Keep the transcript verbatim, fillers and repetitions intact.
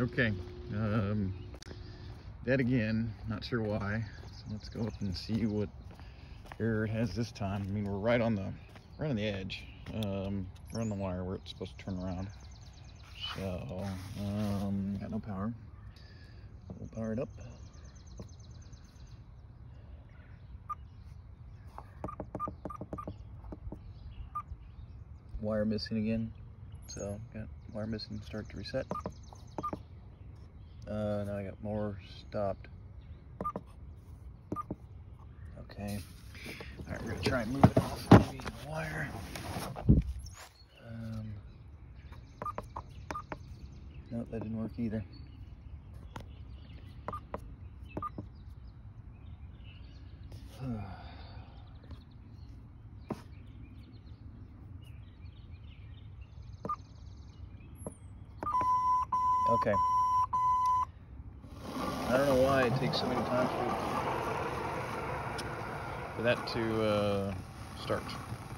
Okay, um, dead again, not sure why. So let's go up and see what error it has this time. I mean, we're right on the right on the edge, um, right on the wire where it's supposed to turn around. So, um, got no power. We'll power it up. Wire missing again. So, got wire missing, start to reset. Uh, now I got more stopped. Okay. Alright, we're gonna try and move it off maybe the wire. Um, nope, that didn't work either. Okay. I don't know why it takes so many times for, for that to uh, start.